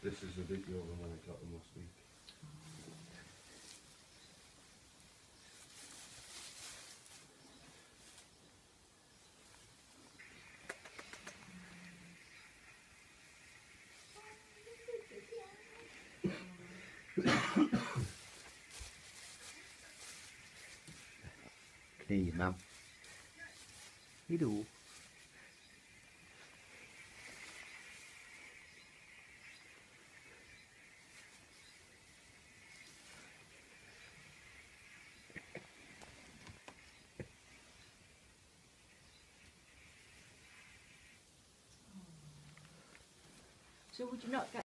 This is a video of when I got them last week. Thì Mâm Ví dụ So would you not get